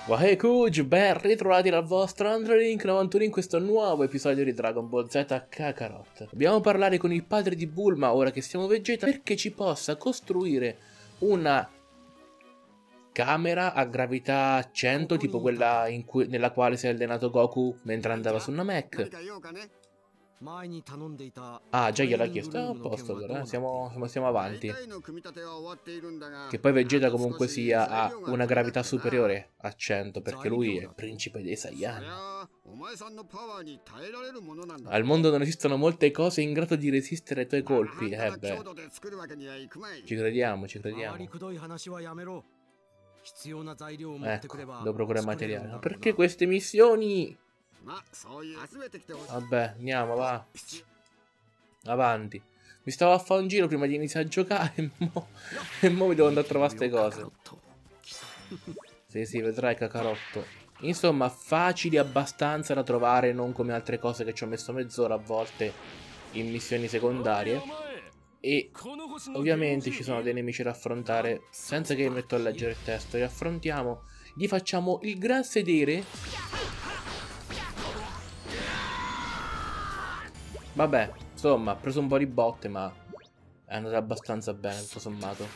Wahey Kuj, ben ritrovati dal vostro AndroLink91 in questo nuovo episodio di Dragon Ball Z Kakarot. Dobbiamo parlare con il padre di Bulma, ora che siamo Vegeta, perché ci possa costruire una camera a gravità 100, tipo quella nella quale si è allenato Goku mentre andava su Namek. Ah, già gliel'ha chiesto. A posto allora, siamo avanti. Che poi Vegeta comunque sia ha una gravità superiore a 100, perché lui è il principe dei Saiyan. Al mondo non esistono molte cose in grado di resistere ai tuoi colpi. Beh. Ci crediamo, ci crediamo. Ecco, devo procurare materiale. Ma perché queste missioni? Vabbè, andiamo, va. Avanti. Mi stavo a fare un giro prima di iniziare a giocare e mo mi devo andare a trovare queste cose. Sì, vedrai Kakarotto. Insomma, facili abbastanza da trovare, non come altre cose che ci ho messo mezz'ora a volte in missioni secondarie. E ovviamente ci sono dei nemici da affrontare senza che mi metto a leggere il testo. Li affrontiamo, gli facciamo il gran sedere. Vabbè, insomma, ha preso un po' di botte, ma è andato abbastanza bene, tutto sommato.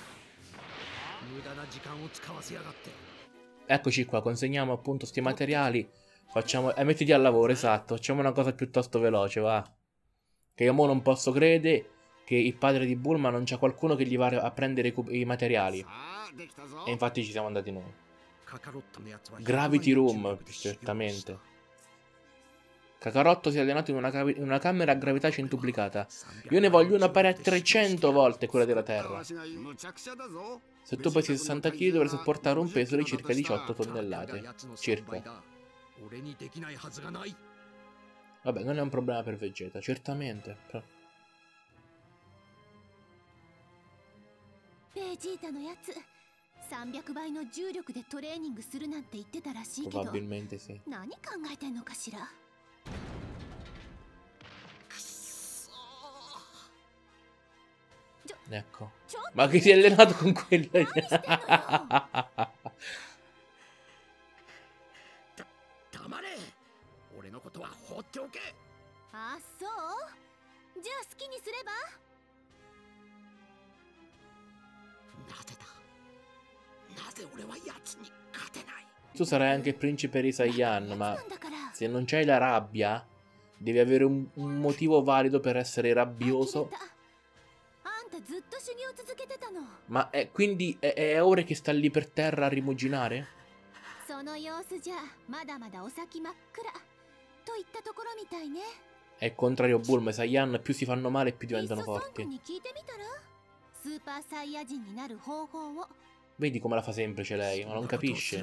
Eccoci qua, consegniamo appunto sti materiali. Facciamo... mettiti al lavoro, esatto. Facciamo una cosa piuttosto veloce, va. Che io mo non posso credere che il padre di Bulma non c'ha qualcuno che gli va a prendere i materiali. E infatti ci siamo andati noi. Gravity Room, certamente. Kakarotto si è allenato in una camera a gravità centuplicata. Io ne voglio una pari a 300 volte quella della Terra. Se tu pesi 60 kg dovrai sopportare un peso di circa 18 tonnellate. Circa. Vabbè, non è un problema per Vegeta, certamente. Probabilmente sì. Ecco. Ma che si è allenato con quello? Tu sarai anche il principe di Saiyan, ma se non c'hai la rabbia, devi avere un motivo valido per essere rabbioso. Ma quindi è ora che sta lì per terra a rimuginare? È il contrario Bulma, i Saiyan più si fanno male più diventano forti. Vedi come la fa semplice lei, ma non capisce.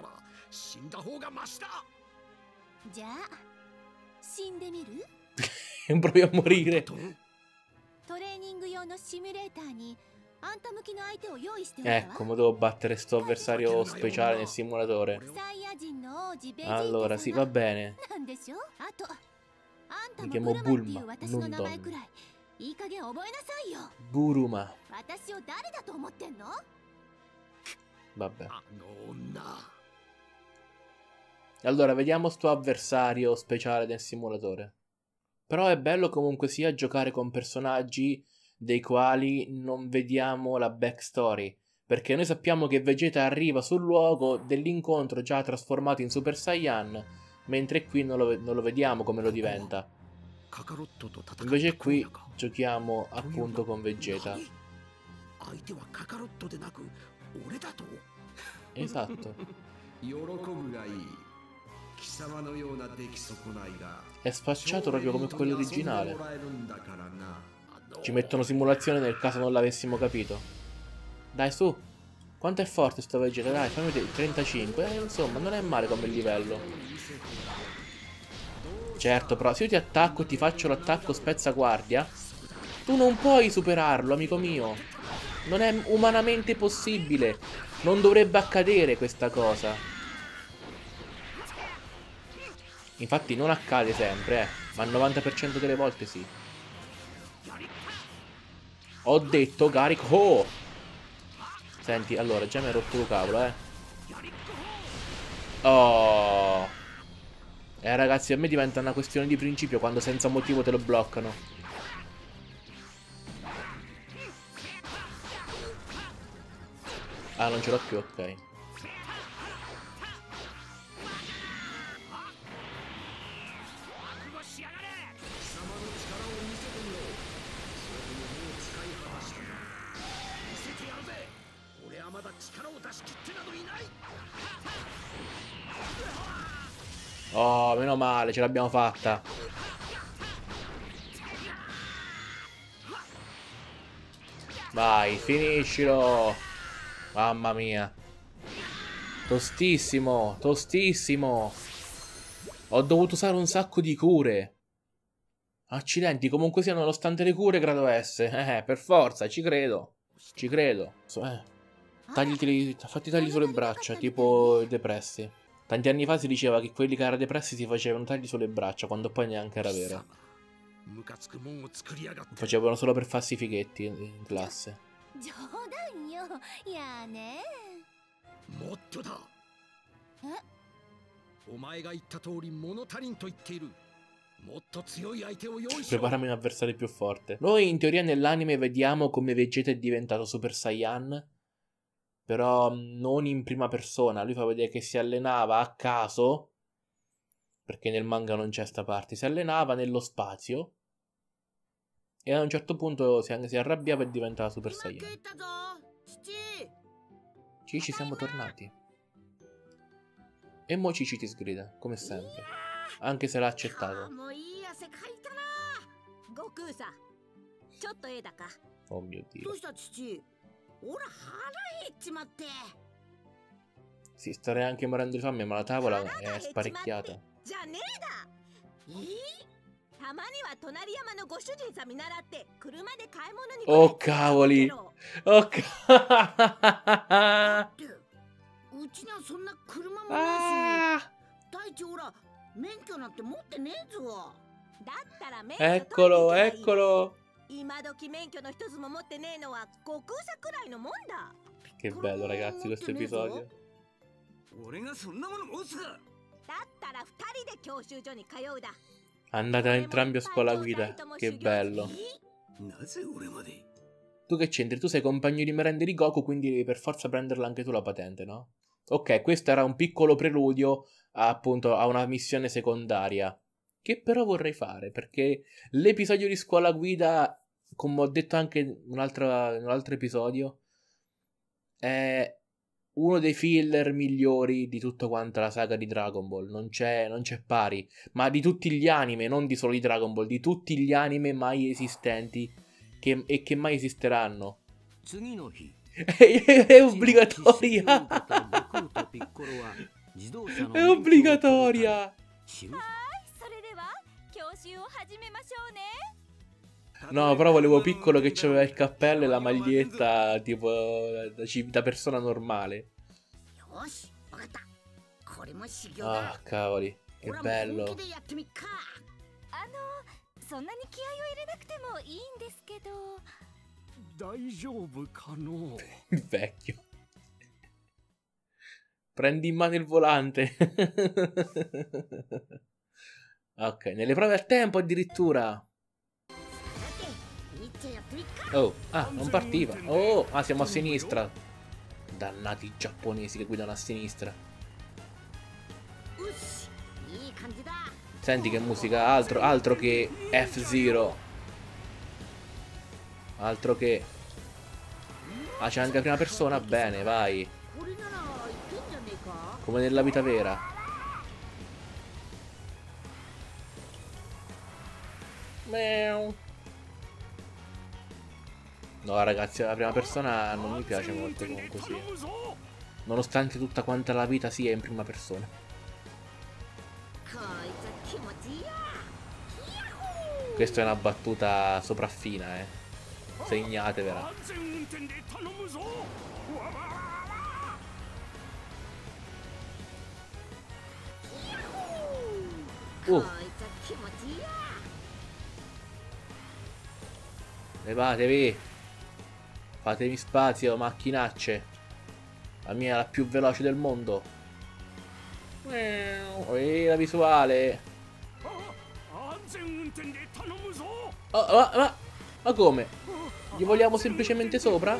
Provi a morire. Ecco, ma devo battere sto avversario speciale nel simulatore. Allora, sì, va bene. Mi chiamo Bulma, non Don. Buruma. Vabbè. Allora, vediamo sto avversario speciale nel simulatore. Però è bello comunque sia giocare con personaggi dei quali non vediamo la backstory. Perché noi sappiamo che Vegeta arriva sul luogo dell'incontro già trasformato in Super Saiyan, mentre qui non lo vediamo come lo diventa. Invece qui giochiamo appunto con Vegeta. Esatto. È sfacciato proprio come quello originale. Ci mettono simulazione nel caso non l'avessimo capito. Dai, su. Quanto è forte sto Vegeta? Dai, fammi vedere. 35. Insomma, non è male come livello. Certo, però se io ti attacco e ti faccio l'attacco spezzaguardia, tu non puoi superarlo, amico mio. Non è umanamente possibile. Non dovrebbe accadere questa cosa. Infatti non accade sempre, ma il 90% delle volte sì. Ho detto carico. Oh! Senti, allora, già mi hai rotto il cavolo, Oh. Ragazzi, a me diventa una questione di principio quando senza motivo te lo bloccano. Ah, non ce l'ho più, ok. Oh, meno male, ce l'abbiamo fatta. Vai, finiscilo. Mamma mia. Tostissimo, tostissimo. Ho dovuto usare un sacco di cure. Accidenti, comunque sia, nonostante le cure, grado S. Per forza, ci credo. Ci credo. Fatti tagli sulle braccia, tipo i depressi. Tanti anni fa si diceva che quelli che erano depressi si facevano tagli sulle braccia, quando poi neanche era vero. Lo facevano solo per farsi i fighetti in classe. Preparami un avversario più forte. Noi in teoria nell'anime vediamo come Vegeta è diventato Super Saiyan, però non in prima persona. Lui fa vedere che si allenava a caso, perché nel manga non c'è sta parte. Si allenava nello spazio e a un certo punto si arrabbiava e diventava Super Saiyan. Cici, siamo tornati. E mo Cici ti sgrida, come sempre, anche se l'ha accettato. Oh mio Dio. Sì, starei anche morendo di fame, ma la tavola è sparecchiata. Oh cavoli. Oh Eccolo, eccolo. Che bello, ragazzi, questo episodio. Andate entrambi a scuola guida. Che bello. Tu che c'entri? Tu sei compagno di merende di Goku, quindi devi per forza prenderla anche tu la patente, no? Ok, questo era un piccolo preludio appunto a una missione secondaria, che però vorrei fare, perché l'episodio di scuola guida, come ho detto anche in un altro episodio, è uno dei filler migliori di tutta quanta la saga di Dragon Ball. Non c'è pari, ma di tutti gli anime, non di solo di Dragon Ball, di tutti gli anime mai esistenti e che mai esisteranno. È obbligatoria. È obbligatoria. No, però volevo Piccolo che aveva il cappello e la maglietta tipo da persona normale. Ah, cavoli, che bello. Il vecchio. Prendi in mano il volante. Ok, nelle prove a tempo addirittura. Oh, non partiva. Oh, siamo a sinistra. Dannati giapponesi che guidano a sinistra. Senti che musica, altro che F-Zero. Altro che... c'è anche la prima persona? Bene, vai. Come nella vita vera. Meow. No, ragazzi, la prima persona non mi piace molto comunque sì. Nonostante tutta quanta la vita sia in prima persona. Questa è una battuta sopraffina, segnatevela. Levatevi. Fatemi spazio, macchinacce. La mia è la più veloce del mondo. La visuale. Ma come? Gli vogliamo semplicemente sopra?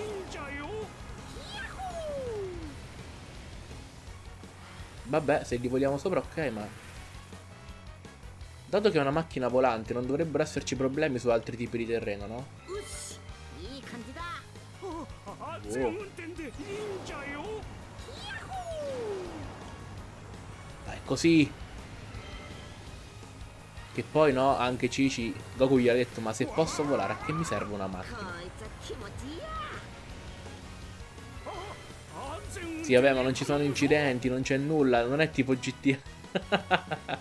Vabbè, se gli vogliamo sopra, ok, ma... Dato che è una macchina volante, non dovrebbero esserci problemi su altri tipi di terreno, no? Oh. Dai, così. Che poi, no, anche Cici, Goku gli ha detto, ma se posso volare, a che mi serve una macchina? Sì, vabbè, ma non ci sono incidenti, non c'è nulla, non è tipo GTA.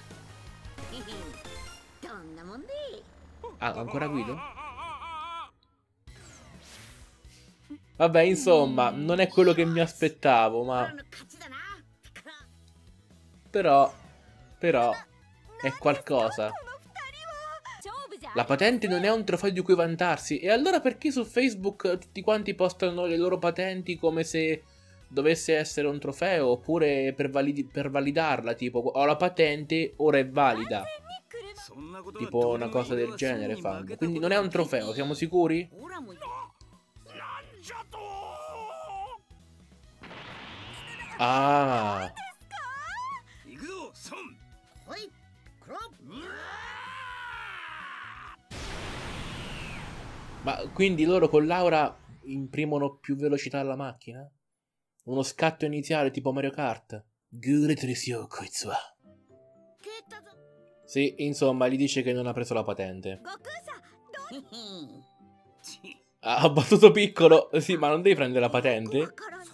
Ah, ancora guido? Vabbè, insomma, non è quello che mi aspettavo, ma... Però, è qualcosa. La patente non è un trofeo di cui vantarsi. E allora perché su Facebook tutti quanti postano le loro patenti come se dovesse essere un trofeo? Oppure per validarla, tipo, ho la patente, ora è valida. Tipo una cosa del genere fanno. Quindi non è un trofeo, siamo sicuri? Ah. Ma quindi loro con Laura imprimono più velocità alla macchina? Uno scatto iniziale tipo Mario Kart? Sì, insomma, gli dice che non ha preso la patente. Ha battuto piccolo. Sì, ma non devi prendere la patente?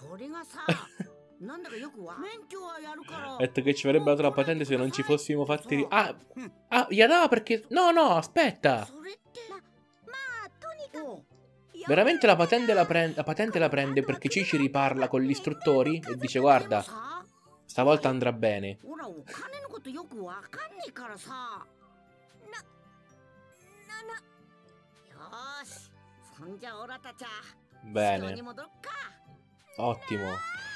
Ha detto che ci avrebbe dato la patente se non ci fossimo fatti... Ah, gli ha dato perché... No, aspetta. Veramente la patente la prende perché Cici riparla con gli istruttori e dice guarda, stavolta andrà bene. Bene. Ottimo.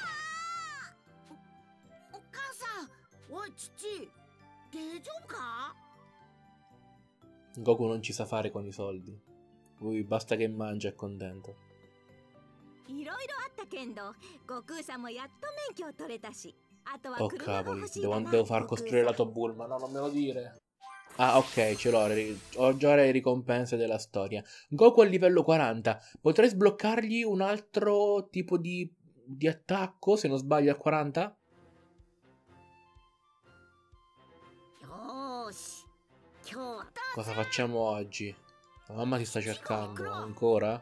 Goku non ci sa fare con i soldi. Lui basta che mangia e è contento. Oh cavoli, devo far costruire la Tobulma. No, non me lo dire. Ah, ok, ce l'ho. Ho già le ricompense della storia. Goku a livello 40. Potrei sbloccargli un altro tipo di attacco, se non sbaglio, a 40? Cosa facciamo oggi? La mamma ti sta cercando ancora?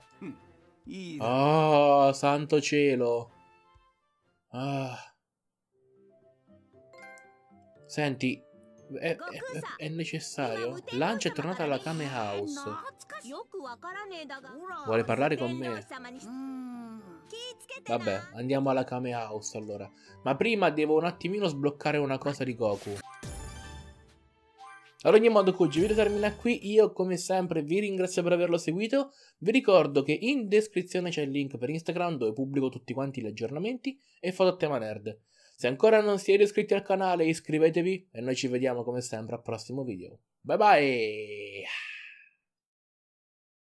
Oh, santo cielo. Ah. Senti, è necessario? Lancia è tornata alla Kame House. Vuole parlare con me? Vabbè, andiamo alla Kame House allora. Ma prima devo un attimino sbloccare una cosa di Goku. Ad ogni modo, Kuji, il video termina qui. Io, come sempre, vi ringrazio per averlo seguito. Vi ricordo che in descrizione c'è il link per Instagram dove pubblico tutti quanti gli aggiornamenti e foto a tema nerd. Se ancora non siete iscritti al canale, iscrivetevi e noi ci vediamo come sempre al prossimo video. Bye bye!